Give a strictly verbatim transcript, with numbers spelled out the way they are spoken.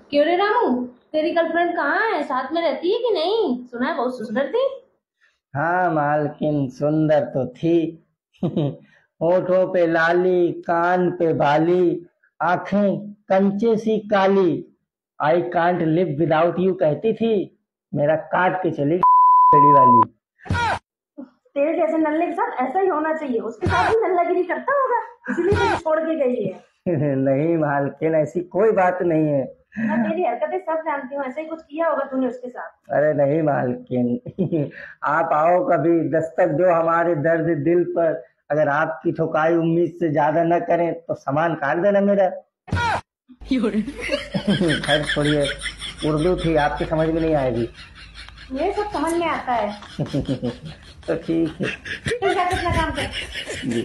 क्यों रे रामू, तेरी गर्लफ्रेंड कहाँ है? साथ में रहती है कि नहीं? सुना है बहुत सुंदर थी। हाँ मालकिन, सुंदर तो थी। होठों पे लाली, कान पे बाली, आंखें कंचे सी काली। I can't live without you कहती थी। मेरा काट के चली गई बड़ी वाली। तेरे जैसे नल्ले के साथ ऐसा ही होना चाहिए। उसके साथ भी नल्लागिरी करता होगा, इसीलिए तुझे छोड़ के गई है। नहीं मालकिन, ऐसी कोई बात नहीं है। मैं तेरी हरकतें सब जानती हूँ, ऐसा ही कुछ किया होगा तूने उसके साथ। अरे नहीं मालकिन। आप आओ कभी, दस्तक दो हमारे दर्द दिल पर। अगर आपकी ठुकाई उम्मीद से ज्यादा न करें तो सामान काट देना मेरा। खैर छोड़िए, उर्दू थी, आपकी समझ में नहीं आएगी। ये सब समझ में आता है। तो ठीक है। चल जाके अपना काम कर। जी।